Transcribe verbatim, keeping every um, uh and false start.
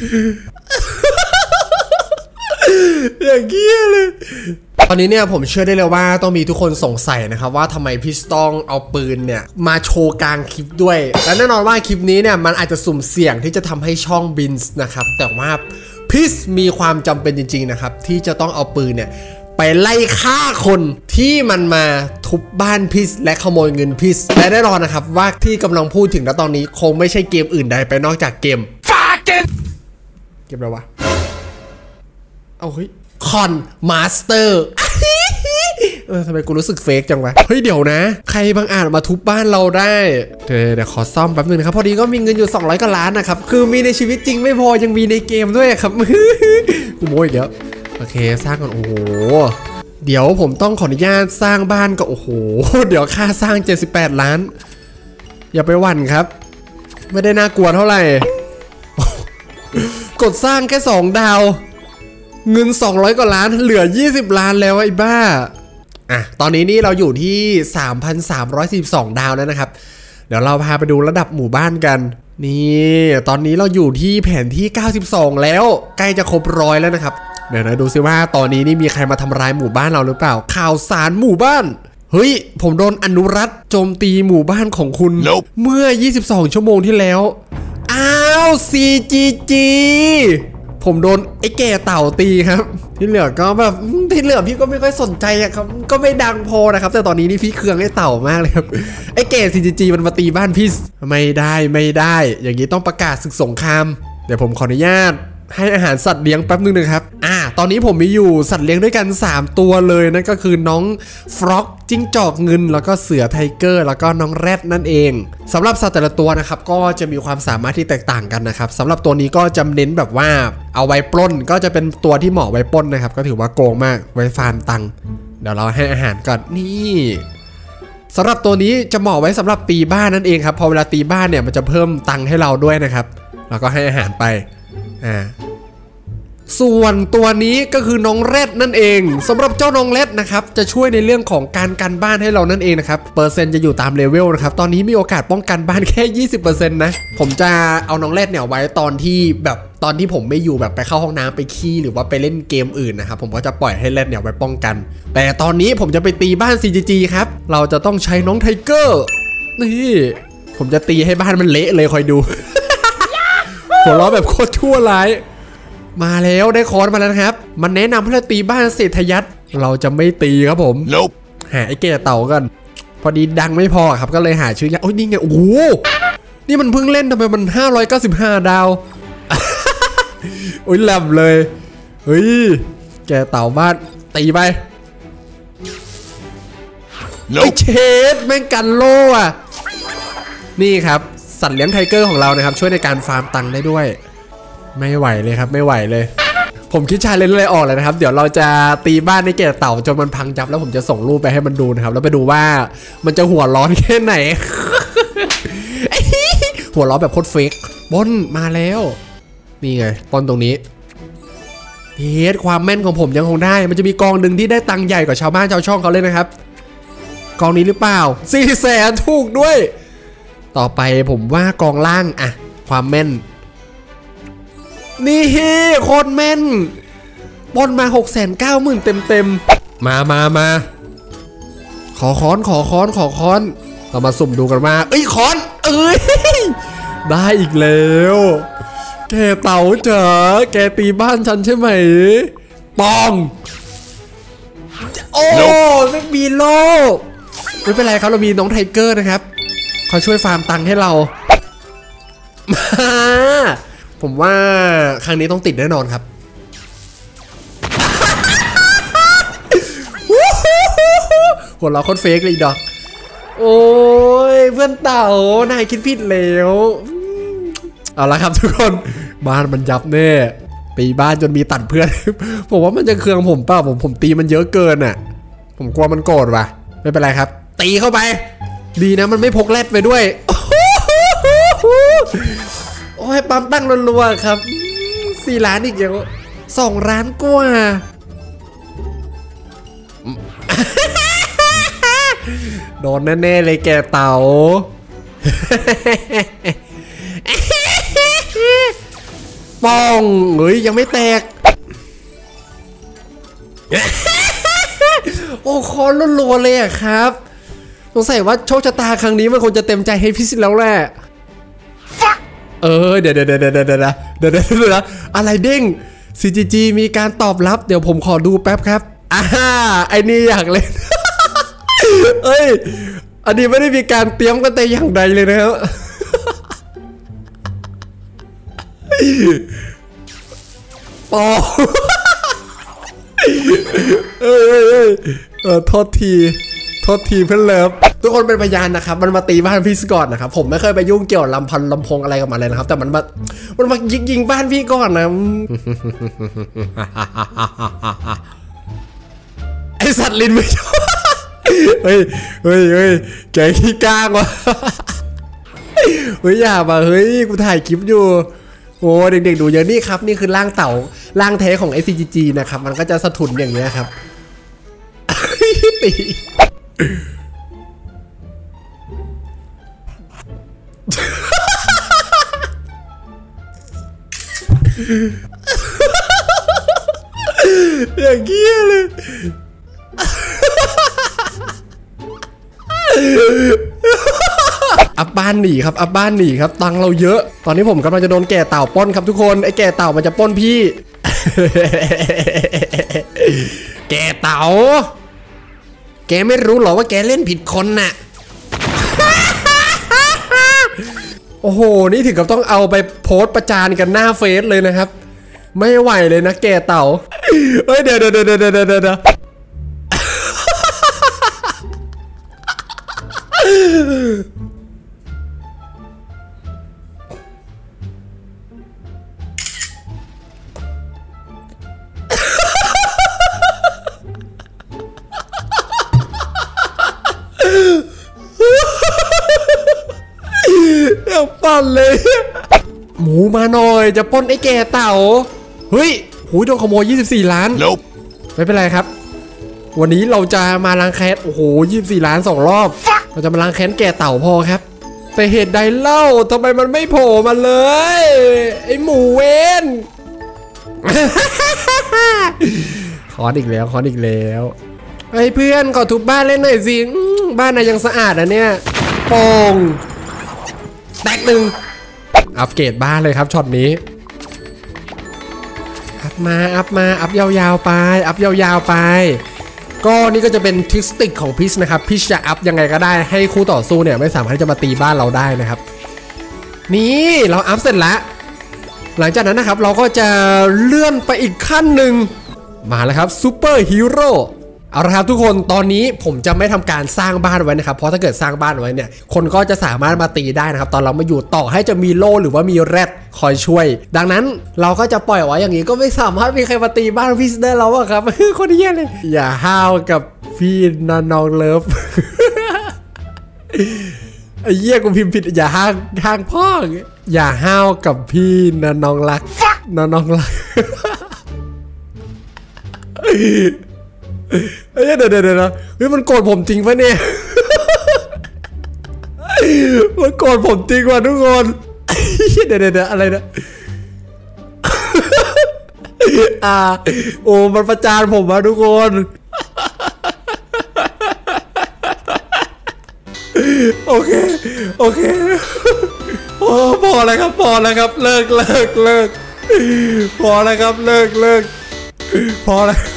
อย่างเงี้ยเลยตอนนี้เนี่ยผมเชื่อได้เลยว่าต้องมีทุกคนสงสัยนะครับว่าทำไมพี่ต้องเอาปืนเนี่ยมาโชว์กลางคลิปด้วยและแน่นอนว่าคลิปนี้เนี่ยมันอาจจะสุ่มเสี่ยงที่จะทำให้ช่องบินส์นะครับแต่ว่าพี่มีความจำเป็นจริงๆนะครับที่จะต้องเอาปืนเนี่ยไปไล่ฆ่าคนที่มันมาทุบบ้านพิสและขโมยเงินพิสและแน่นอนนะครับว่าที่กำลังพูดถึงณตอนนี้คงไม่ใช่เกมอื่นใดไปนอกจากเกมฟาเกนเกมอะไรวะเอาเฮ้ยคอนมาสเตอร์เออทำไมกูรู้สึกเฟกจังวะเฮ้ยเดี๋ยวนะใครบางอาจมาทุบบ้านเราได้เดี๋ยวเดี๋ยวขอซ่อมแป๊บนึงนะครับพอดีก็มีเงินอยู่สองร้อยกว่าล้านนะครับคือมีในชีวิตจริงไม่พอยังมีในเกมด้วยครับกูโม้อีกแล้วโอเคสร้างก่อนโอ้โหเดี๋ยวผมต้องขออนุญาตสร้างบ้านก็โอ้โหเดี๋ยวค่าสร้างเจ็ดสิบแปดล้านอย่าไปหวั่นครับไม่ได้น่ากลัวเท่าไหร่กดสร้างแค่สองดาวเงินสองร้อยกว่าล้านเหลือยี่สิบล้านแล้วไอ้บ้าอ่ะตอนนี้นี่เราอยู่ที่ สามพันสามร้อยสี่สิบสอง ดาวแล้วนะครับเดี๋ยวเราพาไปดูระดับหมู่บ้านกันนี่ตอนนี้เราอยู่ที่แผนที่เก้าสิบสองแล้วใกล้จะครบร้อยแล้วนะครับเดี๋ยวนะดูซิว่าตอนนี้นี่มีใครมาทำร้ายหมู่บ้านเราหรือเปล่าข่าวสารหมู่บ้านเฮ้ยผมโดนอนุรัตน์โจมตีหมู่บ้านของคุณ nope. เมื่อยี่สิบสองชั่วโมงที่แล้วอ้าว ซี จี จี ผมโดนไอ้แก่เต่าตีครับที่เหลือก็แบบที่เหลือพี่ก็ไม่ค่อยสนใจอะครับก็ไม่ดังพอนะครับแต่ตอนนี้นี่พี่เคืองไอ้เต่ามากเลยครับไอ้แก่ ซี จี จี มันมาตีบ้านพี่ไม่ได้ไม่ได้อย่างนี้ต้องประกาศศึกสงครามเดี๋ยวผมขออนุญาตให้อาหารสัตว์เลี้ยงแป๊บนึงนะครับอ่าตอนนี้ผมมีอยู่สัตว์เลี้ยงด้วยกันสามตัวเลยนั่นก็คือน้องฟร็อกจิ้งจอกเงินแล้วก็เสือไทเกอร์แล้วก็น้องแรดนั่นเองสำหรับสัตว์แต่ละตัวนะครับก็จะมีความสามารถที่แตกต่างกันนะครับสำหรับตัวนี้ก็จะเน้นแบบว่าเอาไว้ปล้นก็จะเป็นตัวที่เหมาะไว้ปล้นนะครับก็ถือว่าโกงมากไว้ฟาร์มตังค์เดี๋ยวเราให้อาหารก่อนนี่สำหรับตัวนี้จะเหมาะไว้สำหรับตีบ้านนั่นเองครับพอเวลาตีบ้านเนี่ยมันจะเพิ่มตังค์ให้เราด้วยนะครับแล้วก็ให้อาหารไปอ่าส่วนตัวนี้ก็คือน้องแรดนั่นเองสำหรับเจ้าน้องแรดนะครับจะช่วยในเรื่องของการกันบ้านให้เรานั่นเองนะครับเปอร์เซ็นต์จะอยู่ตามเลเวลนะครับตอนนี้มีโอกาสป้องกันบ้านแค่ ยี่สิบเปอร์เซ็นต์ นะผมจะเอาน้องแรดเนี่ยไว้ตอนที่แบบตอนที่ผมไม่อยู่แบบไปเข้าห้องน้ำไปขี้หรือว่าไปเล่นเกมอื่นนะครับผมก็จะปล่อยให้แรดเนี่ยไว้ป้องกันแต่ตอนนี้ผมจะไปตีบ้าน ซี จี จี ครับเราจะต้องใช้น้องไทเกอร์นี่ผมจะตีให้บ้านมันเละเลยคอยดู หัวเราะแบบโคตรชั่วร้ายมาแล้วได้คอนมาแล้วนะครับมันแนะนำให้เราตีบ้านเศรษฐยัตเราจะไม่ตีครับผม nope. หาไอ้แก่เต่ากันพอดีดังไม่พอครับก็เลยหาชื่อยากโอ้ยนี่ไงโอ้โหนี่มันเพิ่งเล่นทำไมมันห้าร้อยเก้าสิบห้าดาว โอ้ยแหลมเลยเฮ้ยแก่เต่าบ้านตีไป nope. ไอ้เชดแม่งกันโล่อะนี่ครับสัตว์เลี้ยงไทเกอร์ของเรานะครับช่วยในการฟาร์มตังค์ได้ด้วยไม่ไหวเลยครับไม่ไหวเลยผมคิดชาเลนจ์อะไรออกเลยนะครับเดี๋ยวเราจะตีบ้านในแก่เต่าจนมันพังยับแล้วผมจะส่งรูปไปให้มันดูนะครับแล้วไปดูว่ามันจะหัวร้อนแค่ไหน หัวร้อนแบบโคตรเฟกบอลมาแล้วนี่ไงบอลตรงนี้เฮดความแม่นของผมยังคงได้มันจะมีกองหนึ่งที่ได้ตังค์ใหญ่กว่าชาวบ้านชาวช่องเขาเลยนะครับกองนี้หรือเปล่าสี่แสนถูกด้วยต่อไปผมว่ากองล่างอะความแม่นนี่เฮ้โคตรแม่นบอลมาหกแสนเก้าหมื่นเต็มเต็มมามามาขอค้อนขอค้อนขอค้อนเรามาสุ่มดูกันว่าเอ้ยค้อนเอ้ยได้อีกแล้วแกเต่าเจ๋อแกตีบ้านฉันใช่ไหมปองโอ้ไม่มีโลไม่เป็นไรครับเรามีน้องไทเกอร์นะครับเขาช่วยฟาร์มตังค์ให้เรามาผมว่าครั้งนี้ต้องติดแน่นอนครับหัวเราะโคตรเฟกเลยดอกโอ้ยเพื่อนเต่านายคิดผิดแล้วเอาละครับทุกคนบ้านมันยับแน่ปีบ้านจนมีตัดเพื่อนผมว่ามันจะเคืองผมเปล่าผมผมตีมันเยอะเกินอ่ะผมกลัวมันโกรธว่ะไม่เป็นไรครับตีเข้าไปดีนะมันไม่พกแรดไปด้วยโอ้ยปั๊มตั้งรัวๆครับสี่ล้านอีกอย่างสองล้านกว่าโดนแน่ๆเลยแกเต่าป้องเฮ้ยยังไม่แตก โอ้คอรัวๆเลยอะครับสงสัยว่าโชคชะตาครั้งนี้มันคงจะเต็มใจให้พี่สิแล้วแหละเออเดี๋ยวเดี๋ยวเดี๋ยวเดี๋ยวเดี๋ยวเดี๋ยวเดี๋ยวเดี๋ยวอะไรเด้ง ซี จี จี มีการตอบรับเดี๋ยวผมขอดูแป๊บครับอ่าไอ้นี่อยากเล่น เอ้ยอันนี้ไม่ได้มีการเตรียมกันแต่อย่างใดเลยนะครับปอเอ้ยเอ้ยเอ้ยเออโทษทีโทษทีเพื่อนเลิฟทุกคนเป็นพยานนะครับมันมาตีบ้านพี่ก่อนนะครับผมไม่เคยไปยุ่งเกี่ยวลำพันลำพงอะไรกับมันเลยนะครับแต่มันมามันมายิงยิงบ้านพี่ก่อนนะไอสัตว์ลิ้นไม่ชอบเฮ้ยเฮ้ยเฮ้ยแกขี้กางวะเฮ้ยอย่ามาเฮ้ยกูถ่ายคลิปอยู่โอ้เด็กๆดูเยอะนี่ครับนี่คือร่างเต่าร่างแท้ของ เอส ซี จี จี นะครับมันก็จะสะทุนอย่างเงี้ยครับตีอย่างเงี้ยเลยอับบ้านหนีครับอับบ้านหนีครับตังเราเยอะตอนนี้ผมกำลังจะโดนแก่เต่าป้นครับทุกคนไอ้แก่เต่ามันจะป้นพี่ แก่เต่าแกไม่รู้หรอว่าแกเล่นผิดคนน่ะ โอ้โหนี่ถึงกับต้องเอาไปโพสต์ประจานกันหน้าเฟซเลยนะครับไม่ไหวเลยนะแก่เต่าเฮ้ยเดี๋ยวเดี๋ยวเดี๋ยวเดี๋ยวเดี๋ยวเดี๋ยวปั่นเลยหมูมาหน่อยจะปล้นไอ้แก่เต่าเฮ้ยหูโดนขโมยยี่สิบสี่ล้าน nope. ไม่เป็นไรครับวันนี้เราจะมาล้างแค้นโอ้โหยี่สิบสี่ล้านสองรอบเราจะมาล้างแค้นแก่เต่าพอครับแต่เหตุใดเล่าทำไมมันไม่โผล่มาเลยไอ้หมูเวนขออีกแล้วขออีกแล้วไอ้เพื่อนขอทุบบ้านเล่นหน่อยสิบ้านนายยังสะอาดนะเนี่ยโป่งแตกหนึ่งอัปเกรดบ้านเลยครับช็อตนี้อัพมาอัพมาอัพยาวๆไปอัพยาวๆไปก็นี่ก็จะเป็นทริคติกของพิชนะครับพิชจะอัพยังไงก็ได้ให้คู่ต่อสู้เนี่ยไม่สามารถที่จะมาตีบ้านเราได้นะครับนี่เราอัพเสร็จแล้วหลังจากนั้นนะครับเราก็จะเลื่อนไปอีกขั้นหนึ่งมาแล้วครับซูเปอร์ฮีโร่เอาละครับทุกคนตอนนี้ผมจะไม่ทำการสร้างบ้านไว้นะครับเพราะถ้าเกิดสร้างบ้านไว้เนี่ยคนก็จะสามารถมาตีได้นะครับตอนเรามาอยู่ต่อให้จะมีโล่หรือว่ามีแรดคอยช่วยดังนั้นเราก็จะปล่อยไว้อย่างนี้ก็ไม่สามารถมีใครมาตีบ้านพี่ได้แล้วอะครับคนเหี้ยเลยอย่าห้าวกับพี่นันน้องเลิฟไอ้เหี้ยกูพิมพ์ผิดอย่าห้างห้างพ่ออย่าห้าวกับพี่นันน้องรักนันน้องรักเฮ้ยเดี๋ยวเดี๋ยวเดี๋ยวเฮ้ยมันโกรธผมจริงปะเนี่ยมันโกรธผมจริงว่ะทุกคนเดี๋ยวเดี๋ยวอะไรนะอ่าโอ้มันประจานผมมาทุกคนโอเคโอเคพอพอแล้วครับพอแล้วครับเลิกเลิกเลิกพอแล้วครับเลิกเลิกพอแล้ว